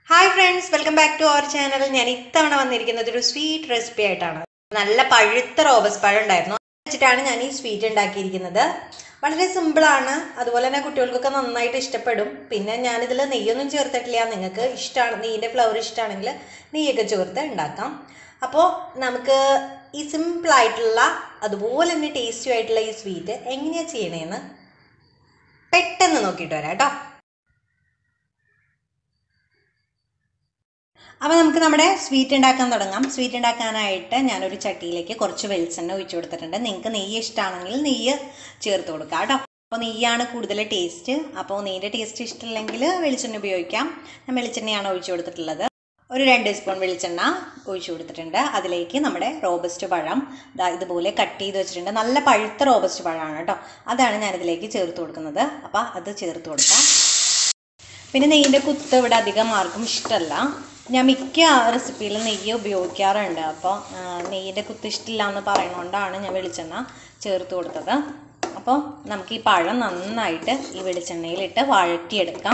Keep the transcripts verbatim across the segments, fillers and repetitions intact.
Hi friends, welcome back to our channel. ഞാൻ ഇത്തവണ വന്നിരിക്കുന്നത് ഒരു സ്വീറ്റ് റെസിപ്പി ആയിട്ടാണ്. നല്ല പഴുത്ത റോബസ്റ്റ് പഴം ഉണ്ടായിരുന്നു. വെച്ചിട്ടാണ് ഞാൻ ഈ സ്വീറ്റ് ഉണ്ടാക്കിയിരിക്കുന്നത്. വളരെ സിമ്പിൾ ആണ്. അതുപോലെ തന്നെ കുട്ടികൾക്കൊക്കെ നന്നായിട്ട് ഇഷ്ടപ്പെടും. പിന്നെ ഞാൻ ഇതിൽ നെയ്യൊന്നും ചേർത്തിട്ടില്ല. നിങ്ങൾക്ക് ഇഷ്ടമാണ് നെയ്യിന്റെ ഫ്ലേവർ ഇഷ്ടമാണെങ്കിൽ നെയ്യൊക്കെ ചേർത്ത് ഉണ്ടാക്കാം. അപ്പോൾ നമുക്ക് ഈ സിമ്പിൾ ആയിട്ടുള്ള അതുപോലെ തന്നെ ടേസ്റ്റി ആയിട്ടുള്ള ഈ സ്വീറ്റ് എങ്ങനെയാണ് ചെയ്യണേന്ന് പെട്ടെന്ന് നോക്കിയിട്ട് വരാം കേട്ടോ. അപ്പോൾ നമുക്ക് നമ്മുടെ സ്വീറ്റ് ഉണ്ടാക്കാൻ തുടങ്ങാം. സ്വീറ്റ് ഉണ്ടാക്കാനായിട്ട് ഞാനൊരു ചട്ടിയിലേക്ക് കുറച്ച് വെളിച്ചെണ്ണ ഒഴിച്ചു കൊടുത്തിട്ടുണ്ട്. നിങ്ങൾക്ക് നെയ്യ് ഇഷ്ടമാണെങ്കിൽ നെയ്യ് ചേർത്ത് കൊടുക്കാം കേട്ടോ. അപ്പോൾ നെയ്യാണ് കൂടുതൽ ടേസ്റ്റ്. അപ്പോൾ നെയ്യിൻ്റെ ടേസ്റ്റ് ഇഷ്ടമില്ലെങ്കിൽ വെളിച്ചെണ്ണ ഉപയോഗിക്കാം. ഞാൻ വെളിച്ചെണ്ണയാണ് ഒഴിച്ചു കൊടുത്തിട്ടുള്ളത്. ഒരു രണ്ട് സ്പൂൺ വെളിച്ചെണ്ണ ഒഴിച്ചു കൊടുത്തിട്ടുണ്ട്. അതിലേക്ക് നമ്മുടെ റോബസ്റ്റ് പഴം ഇതുപോലെ കട്ട് ചെയ്ത് വെച്ചിട്ടുണ്ട്. നല്ല പഴുത്ത റോബസ്റ്റ് പഴമാണ് കേട്ടോ. അതാണ് ഞാനിതിലേക്ക് ചേർത്ത് കൊടുക്കുന്നത്. അപ്പോൾ അത് ചേർത്ത് കൊടുക്കാം. പിന്നെ നെയ്യിൻ്റെ കുത്ത് ഇവിടെ അധികം ആർക്കും ഇഷ്ടമല്ല. ഞാൻ മിക്ക റെസിപ്പിയിലും നെയ്യ് ഉപയോഗിക്കാറുണ്ട്. അപ്പോൾ നെയ്യിൻ്റെ കുത്ത് ഇഷ്ടമില്ല എന്ന് പറയുന്നതുകൊണ്ടാണ് ഞാൻ വെളിച്ചെണ്ണ ചേർത്ത് കൊടുത്തത്. അപ്പോൾ നമുക്ക് ഈ പഴം നന്നായിട്ട് ഈ വെളിച്ചെണ്ണയിലിട്ട് വഴറ്റിയെടുക്കാം.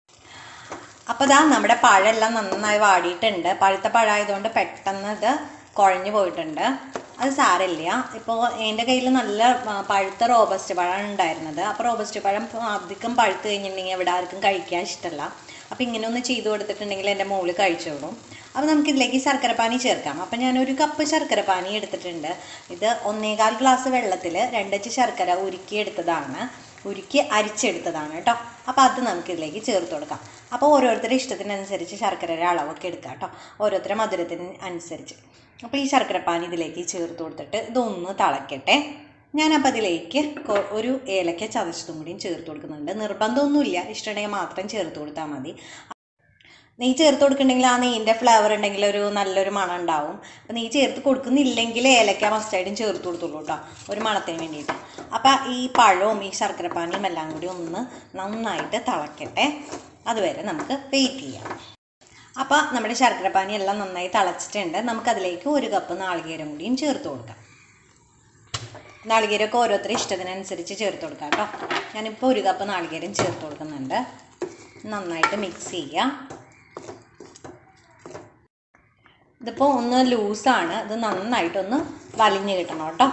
അപ്പോൾ ഇതാ നമ്മുടെ പഴമെല്ലാം നന്നായി വാടിയിട്ടുണ്ട്. പഴുത്ത പഴമായതുകൊണ്ട് പെട്ടെന്ന് ഇത് കുഴഞ്ഞു പോയിട്ടുണ്ട്. അത് സാരമില്ല. ഇപ്പോൾ എൻ്റെ കയ്യിൽ നല്ല പഴുത്ത റോബസ്റ്റ് പഴമാണ് ഉണ്ടായിരുന്നത്. അപ്പോൾ റോബസ്റ്റ് പഴം അധികം പഴുത്ത് കഴിഞ്ഞിട്ടുണ്ടെങ്കിൽ ഇവിടെ ആർക്കും കഴിക്കാൻ ഇഷ്ടമല്ല. അപ്പോൾ ഇങ്ങനെ ഒന്ന് ചെയ്ത് കൊടുത്തിട്ടുണ്ടെങ്കിൽ എൻ്റെ മോള് കഴിച്ചോളും. അപ്പോൾ നമുക്കിതിലേക്ക് ശർക്കരപ്പാനി ചേർക്കാം. അപ്പോൾ ഞാനൊരു കപ്പ് ശർക്കരപ്പാനി എടുത്തിട്ടുണ്ട്. ഇത് ഒന്നേകാൽ ഗ്ലാസ് വെള്ളത്തിൽ രണ്ടച്ച് ശർക്കര ഉരുക്കി എടുത്തതാണ് ഉരുക്കി അരിച്ചെടുത്തതാണ് കേട്ടോ. അപ്പോൾ അത് നമുക്കിതിലേക്ക് ചേർത്ത് കൊടുക്കാം. അപ്പോൾ ഓരോരുത്തരുടെ ഇഷ്ടത്തിനനുസരിച്ച് ശർക്കരയുടെ അളവൊക്കെ എടുക്കാം കേട്ടോ. ഓരോരുത്തരുടെ മധുരത്തിന് അനുസരിച്ച്. അപ്പോൾ ഈ ശർക്കരപ്പാനി ഇതിലേക്ക് ചേർത്ത് കൊടുത്തിട്ട് ഇതൊന്ന് തിളക്കട്ടെ. ഞാനപ്പോൾ അതിലേക്ക് ഒരു ഏലക്ക ചതച്ചതും കൂടിയും ചേർത്ത് കൊടുക്കുന്നുണ്ട്. നിർബന്ധമൊന്നുമില്ല, ഇഷ്ടമുണ്ടെങ്കിൽ മാത്രം ചേർത്ത് കൊടുത്താൽ മതി. നെയ്യ് ചേർത്ത് കൊടുക്കുന്നുണ്ടെങ്കിൽ ആ നെയ്യിൻ്റെ ഫ്ലേവർ ഉണ്ടെങ്കിൽ ഒരു നല്ലൊരു മണം ഉണ്ടാവും. അപ്പോൾ നെയ്യ് ചേർത്ത് കൊടുക്കുന്നില്ലെങ്കിൽ ഏലക്ക മസ്റ്റായിട്ടും ചേർത്ത് കൊടുത്തുള്ളൂ കേട്ടോ, ഒരു മണത്തിന് വേണ്ടിയിട്ട്. അപ്പോൾ ഈ പഴവും ഈ ശർക്കരപ്പാനിയും എല്ലാം കൂടി ഒന്ന് നന്നായിട്ട് തിളക്കട്ടെ. അതുവരെ നമുക്ക് വെയിറ്റ് ചെയ്യാം. അപ്പോൾ നമ്മുടെ ശർക്കരപ്പാനി എല്ലാം നന്നായി തിളച്ചിട്ടുണ്ട്. നമുക്കതിലേക്ക് ഒരു കപ്പ് നാളികേരം കൂടിയും ചേർത്ത് കൊടുക്കാം. നാളികേരമൊക്കെ ഓരോരുത്തരുടെ ഇഷ്ടത്തിനനുസരിച്ച് ചേർത്ത് കൊടുക്കാം കേട്ടോ. ഞാനിപ്പോൾ ഒരു കപ്പ് നാളികേരം ചേർത്ത് കൊടുക്കുന്നുണ്ട്. നന്നായിട്ട് മിക്സ് ചെയ്യുക. ഇതിപ്പോൾ ഒന്ന് ലൂസാണ്. ഇത് നന്നായിട്ടൊന്ന് വലിഞ്ഞ് കിട്ടണം കേട്ടോ.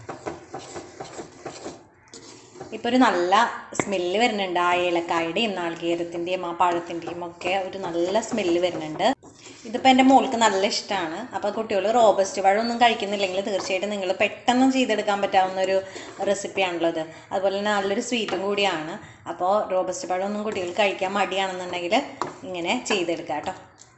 ഇപ്പോൾ ഒരു നല്ല സ്മെല്ല് വരുന്നുണ്ട്. ആ ഏലക്കായുടെയും നാളികേരത്തിൻ്റെയും ആ പഴത്തിൻ്റെയും ഒക്കെ ഒരു നല്ല സ്മെല്ല് വരുന്നുണ്ട്. ഇതിപ്പോൾ എൻ്റെ മോൾക്ക് നല്ല ഇഷ്ടമാണ്. അപ്പോൾ കുട്ടികൾ റോബസ്റ്റ് പഴമൊന്നും കഴിക്കുന്നില്ലെങ്കിൽ തീർച്ചയായിട്ടും നിങ്ങൾ പെട്ടെന്ന് ചെയ്തെടുക്കാൻ പറ്റാവുന്ന ഒരു റെസിപ്പിയാണല്ലോ ഇത്. അതുപോലെ തന്നെ നല്ലൊരു സ്വീറ്റും കൂടിയാണ്. അപ്പോൾ റോബസ്റ്റ് പഴമൊന്നും കുട്ടികൾ കഴിക്കാൻ മടിയാണെന്നുണ്ടെങ്കിൽ ഇങ്ങനെ ചെയ്തെടുക്കാം കേട്ടോ.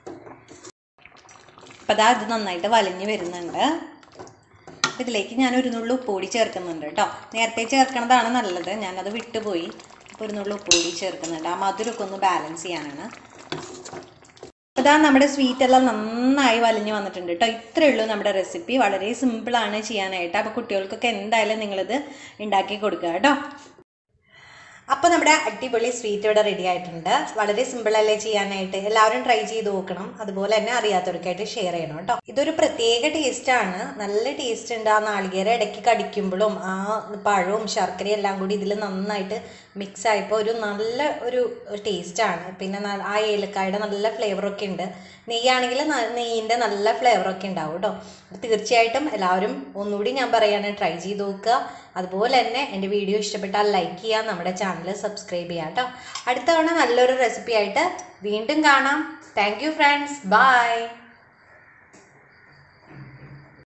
അപ്പോൾ അതാ ഇത് നന്നായിട്ട് വലിഞ്ഞ് വരുന്നുണ്ട്. ഇതിലേക്ക് ഞാൻ ഒരു നുള്ളു ഉപ്പുപൊടി ചേർക്കുന്നുണ്ട് കേട്ടോ. നേരത്തെ ചേർക്കണതാണ് നല്ലത്, ഞാനത് വിട്ടുപോയി. അപ്പോൾ ഒരു നുള്ളു ഉപ്പുപൊടി ചേർക്കുന്നുണ്ട്. ആ മധുരമൊക്കെ ഒന്ന് ബാലൻസ് ചെയ്യാനാണ്. അതാ നമ്മുടെ സ്വീറ്റ് എല്ലാം നന്നായി വലിഞ്ഞ് വന്നിട്ടുണ്ട് കേട്ടോ. ഇത്രയേ ഉള്ളൂ നമ്മുടെ റെസിപ്പി. വളരെ സിമ്പിളാണ് ചെയ്യാനായിട്ട്. അപ്പോൾ കുട്ടികൾക്കൊക്കെ എന്തായാലും നിങ്ങളിത് ഉണ്ടാക്കി കൊടുക്കുക കേട്ടോ. അപ്പോൾ നമ്മുടെ അടിപൊളി സ്വീറ്റ് ഇവിടെ റെഡി ആയിട്ടുണ്ട്. വളരെ സിമ്പിളല്ലേ ചെയ്യാനായിട്ട്. എല്ലാവരും ട്രൈ ചെയ്ത് നോക്കണം. അതുപോലെ തന്നെ അറിയാത്തവർക്കായിട്ട് ഷെയർ ചെയ്യണം കേട്ടോ. ഇതൊരു പ്രത്യേക ടേസ്റ്റാണ്. നല്ല ടേസ്റ്റ് ഉണ്ട്. ആ നാളികേരം ഇടയ്ക്ക് കടിക്കുമ്പോഴും ആ പഴവും ശർക്കരയും എല്ലാം കൂടി ഇതിൽ നന്നായിട്ട് മിക്സ് ആയപ്പോൾ ഒരു നല്ല ഒരു ടേസ്റ്റാണ്. പിന്നെ ആ ഏലക്കായുടെ നല്ല ഫ്ലേവറൊക്കെ ഉണ്ട്. നെയ്യാണെങ്കിൽ നെയ്യിൻ്റെ നല്ല ഫ്ലേവറൊക്കെ ഉണ്ടാവും കേട്ടോ. തീർച്ചയായിട്ടും എല്ലാവരും ഒന്നുകൂടി ഞാൻ പറയുകയാണ്, ട്രൈ ചെയ്ത് നോക്കുക. അതുപോലെ തന്നെ എൻ്റെ വീഡിയോ ഇഷ്ടപ്പെട്ടാൽ ലൈക്ക് ചെയ്യുക, നമ്മുടെ ചാനൽ സബ്സ്ക്രൈബ് ചെയ്യുക കേട്ടോ. അടുത്ത തവണ നല്ലൊരു റെസിപ്പി ആയിട്ട് വീണ്ടും കാണാം. Thank you friends, by.